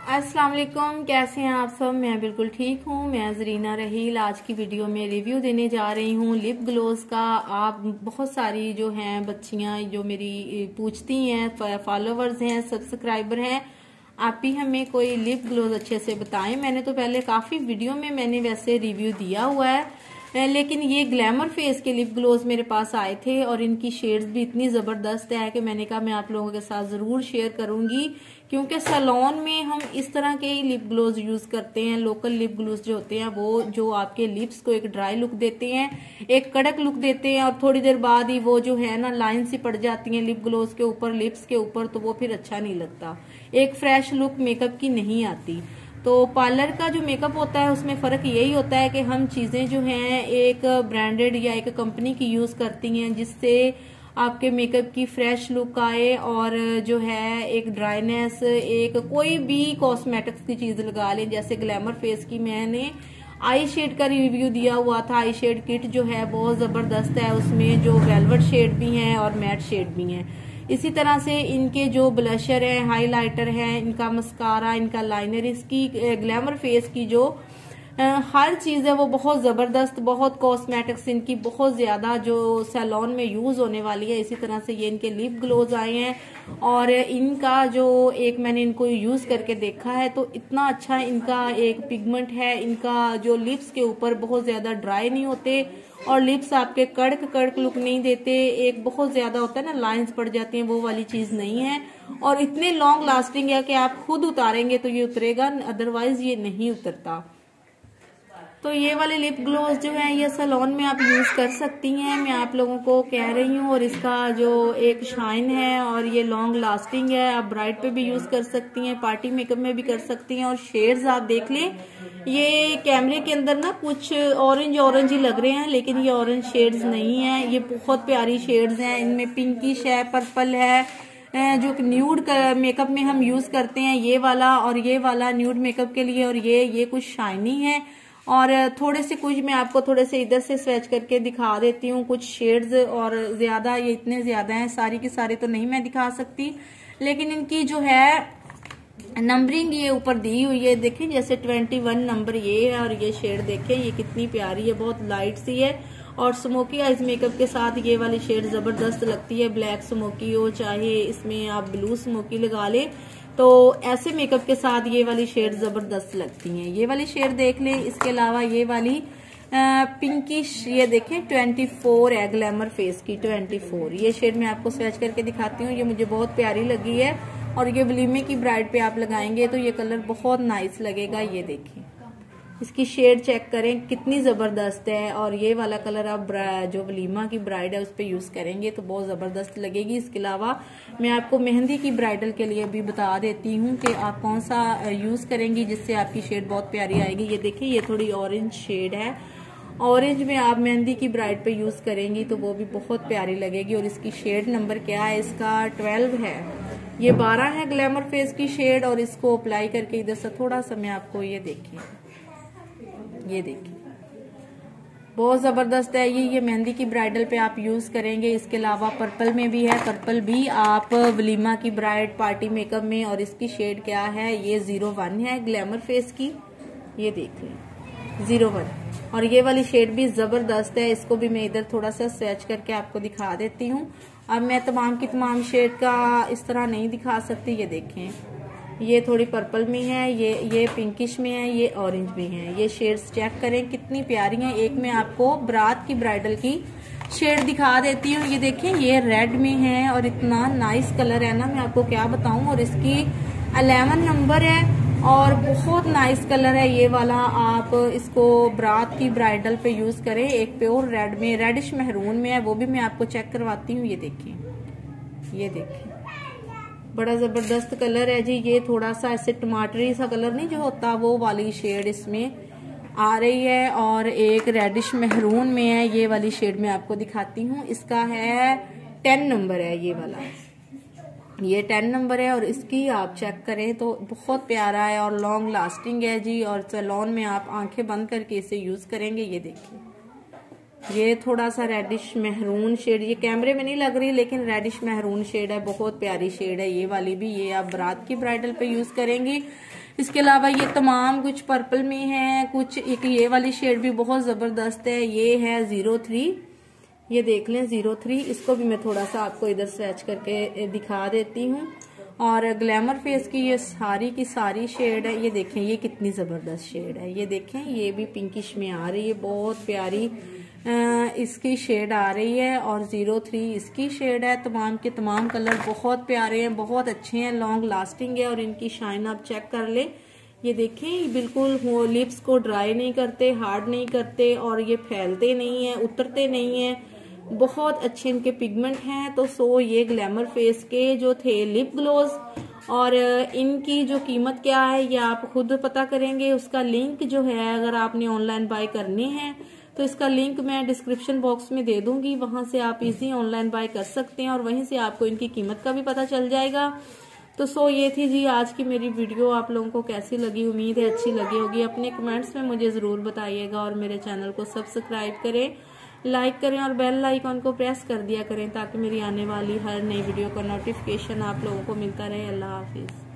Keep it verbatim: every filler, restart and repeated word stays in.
अस्सलाम वालेकुम, कैसे हैं आप सब। मैं बिल्कुल ठीक हूँ। मैं जरीना रहील आज की वीडियो में रिव्यू देने जा रही हूँ लिप ग्लोज का। आप बहुत सारी जो हैं बच्चियां जो मेरी पूछती हैं, फॉलोवर्स हैं, सब्सक्राइबर हैं, आप भी हमें कोई लिप ग्लोज अच्छे से बताएं। मैंने तो पहले काफी वीडियो में मैंने वैसे रिव्यू दिया हुआ है, लेकिन ये ग्लैमर फेस के लिप ग्लोज मेरे पास आए थे और इनकी शेड्स भी इतनी जबरदस्त है कि मैंने कहा मैं आप लोगों के साथ जरूर शेयर करूंगी, क्योंकि सैलून में हम इस तरह के ही लिप ग्लोज यूज करते हैं। लोकल लिप ग्लोज जो होते हैं वो जो आपके लिप्स को एक ड्राई लुक देते हैं, एक कड़क लुक देते हैं, और थोड़ी देर बाद ही वो जो है ना लाइन सी पड़ जाती है लिप ग्लोज के ऊपर, लिप्स के ऊपर, तो वो फिर अच्छा नहीं लगता, एक फ्रेश लुक मेकअप की नहीं आती। तो पार्लर का जो मेकअप होता है उसमें फर्क यही होता है कि हम चीजें जो हैं एक ब्रांडेड या एक कंपनी की यूज करती हैं जिससे आपके मेकअप की फ्रेश लुक आए, और जो है एक ड्राइनेस, एक कोई भी कॉस्मेटिक्स की चीज लगा लें। जैसे ग्लैमर फेस की मैंने आई शेड का रिव्यू दिया हुआ था। आई शेड किट जो है बहुत जबरदस्त है, उसमें जो वेलवेट शेड भी हैं और मैट शेड भी हैं। इसी तरह से इनके जो ब्लशर है, हाइलाइटर है, इनका मस्कारा, इनका लाइनर, इसकी ग्लैमर फेस की जो हर चीज है वो बहुत जबरदस्त, बहुत कॉस्मेटिक्स इनकी बहुत ज्यादा जो सैलून में यूज होने वाली है। इसी तरह से ये इनके लिप ग्लोज आए हैं, और इनका जो एक मैंने इनको यूज करके देखा है तो इतना अच्छा इनका एक पिगमेंट है। इनका जो लिप्स के ऊपर बहुत ज्यादा ड्राई नहीं होते, और लिप्स आपके कड़क कड़क लुक नहीं देते। एक बहुत ज्यादा होता है ना लाइंस पड़ जाती हैं, वो वाली चीज नहीं है, और इतने लॉन्ग लास्टिंग है कि आप खुद उतारेंगे तो ये उतरेगा, अदरवाइज ये नहीं उतरता। तो ये वाले लिप ग्लोज जो है ये सैलून में आप यूज कर सकती हैं, मैं आप लोगों को कह रही हूँ। और इसका जो एक शाइन है और ये लॉन्ग लास्टिंग है, आप ब्राइड पे भी यूज कर सकती हैं, पार्टी मेकअप में भी कर सकती हैं। और शेड्स आप देख लें, ये कैमरे के अंदर ना कुछ ऑरेंज ऑरेंज ही लग रहे हैं, लेकिन ये ऑरेंज शेड्स नहीं है, ये बहुत प्यारी शेड्स हैं। इनमें पिंकिश है, पर्पल है, जो न्यूड मेकअप में हम यूज करते हैं ये वाला, और ये वाला न्यूड मेकअप के लिए, और ये ये कुछ शाइनी है। और थोड़े से कुछ मैं आपको थोड़े से इधर से स्वेच करके दिखा देती हूँ कुछ शेड्स, और ज्यादा ये इतने ज्यादा हैं, सारी की सारी तो नहीं मैं दिखा सकती, लेकिन इनकी जो है नंबरिंग ये ऊपर दी हुई है, देखें जैसे इक्कीस नंबर ये है, और ये शेड देखें ये कितनी प्यारी है, बहुत लाइट सी है। और स्मोकी आइज मेकअप के साथ ये वाली शेड जबरदस्त लगती है, ब्लैक स्मोकी हो चाहे इसमें आप ब्लू स्मोकी लगा ले, तो ऐसे मेकअप के साथ ये वाली शेड जबरदस्त लगती हैं। ये वाली शेड देख लें। इसके अलावा ये वाली पिंकिश ये देखें चौबीस है ग्लैमर फेस की, चौबीस ये शेड मैं आपको स्वेच करके दिखाती हूँ, ये मुझे बहुत प्यारी लगी है, और ये वलीमे की ब्राइड पे आप लगाएंगे तो ये कलर बहुत नाइस लगेगा। ये देखिए इसकी शेड चेक करें कितनी जबरदस्त है, और ये वाला कलर आप जो वलीमा की ब्राइड है उस पर यूज करेंगे तो बहुत जबरदस्त लगेगी। इसके अलावा मैं आपको मेहंदी की ब्राइडल के लिए भी बता देती हूँ कि आप कौन सा यूज करेंगी जिससे आपकी शेड बहुत प्यारी आएगी। ये देखिए ये थोड़ी ऑरेंज शेड है, ऑरेंज में आप मेहंदी की ब्राइड पे यूज करेंगी तो वो भी बहुत प्यारी लगेगी। और इसकी शेड नंबर क्या है, इसका ट्वेल्व है, ये बारह है ग्लैमर फेस की शेड। और इसको अप्लाई करके इधर से थोड़ा सा मैं आपको ये देखिए, ये देखिए बहुत जबरदस्त है ये ये मेहंदी की ब्राइडल पे आप यूज करेंगे। इसके अलावा पर्पल में भी है, पर्पल भी आप वलीमा की ब्राइड पार्टी मेकअप में, और इसकी शेड क्या है, ये जीरो वन है ग्लैमर फेस की, ये देख लें जीरो वन। और ये वाली शेड भी जबरदस्त है, इसको भी मैं इधर थोड़ा सा स्वेच करके आपको दिखा देती हूँ। अब मैं तमाम की तमाम शेड का इस तरह नहीं दिखा सकती। ये देखें ये थोड़ी पर्पल में है, ये ये पिंकिश में है, ये ऑरेंज में है। ये शेड्स चेक करें कितनी प्यारी हैं। एक मैं आपको बारात की ब्राइडल की शेड दिखा देती हूँ, ये देखें ये रेड में है, और इतना नाइस कलर है ना मैं आपको क्या बताऊं। और इसकी इलेवन नंबर है, और बहुत नाइस कलर है ये वाला। आप इसको बारात की ब्राइडल पे यूज करें, एक प्योर रेड में, रेडिश मेहरून में है, वो भी मैं आपको चेक करवाती हूँ। ये देखें ये देखें बड़ा जबरदस्त कलर है जी। ये थोड़ा सा ऐसे टमाटरी सा कलर नहीं जो होता, वो वाली शेड इसमें आ रही है, और एक रेडिश मेहरून में है। ये वाली शेड मैं आपको दिखाती हूँ, इसका है टेन नंबर है ये वाला, ये टेन नंबर है। और इसकी आप चेक करें तो बहुत प्यारा है और लॉन्ग लास्टिंग है जी। और सैलून में आप आंखें बंद करके इसे यूज करेंगे। ये देखिए ये थोड़ा सा रेडिश मेहरून शेड, ये कैमरे में नहीं लग रही लेकिन रेडिश मेहरून शेड है, बहुत प्यारी शेड है ये वाली भी। ये आप बारात की ब्राइडल पे यूज करेंगी। इसके अलावा ये तमाम कुछ पर्पल में है, कुछ एक ये वाली शेड भी बहुत जबरदस्त है, ये है जीरो थ्री, ये देख लें जीरो थ्री। इसको भी मैं थोड़ा सा आपको इधर स्वेच करके दिखा देती हूँ। और ग्लैमर फेस की ये सारी की सारी शेड है, ये देखें ये कितनी जबरदस्त शेड है। ये देखें ये भी पिंकिश में आ रही है, बहुत प्यारी आ, इसकी शेड आ रही है। और जीरो थ्री इसकी शेड है। तमाम के तमाम कलर बहुत प्यारे हैं, बहुत अच्छे हैं, लॉन्ग लास्टिंग है और इनकी शाइन आप चेक कर ले। ये देखें बिल्कुल वो लिप्स को ड्राई नहीं करते, हार्ड नहीं करते और ये फैलते नहीं है, उतरते नहीं है, बहुत अच्छे इनके पिगमेंट हैं। तो सो ये ग्लैमर फेस के जो थे लिप ग्लोज, और इनकी जो कीमत क्या है ये आप खुद पता करेंगे। उसका लिंक जो है अगर आपने ऑनलाइन बाय करने हैं तो इसका लिंक मैं डिस्क्रिप्शन बॉक्स में दे दूंगी, वहां से आप इजी ऑनलाइन बाय कर सकते हैं और वहीं से आपको इनकी कीमत का भी पता चल जाएगा। तो सो ये थी जी आज की मेरी वीडियो। आप लोगों को कैसी लगी, उम्मीद है अच्छी लगी होगी। अपने कमेंट्स में मुझे जरूर बताइएगा और मेरे चैनल को सब्सक्राइब करें, लाइक करें और बेल आइकॉन को प्रेस कर दिया करें ताकि मेरी आने वाली हर नई वीडियो का नोटिफिकेशन आप लोगों को मिलता रहे। अल्लाह हाफिज।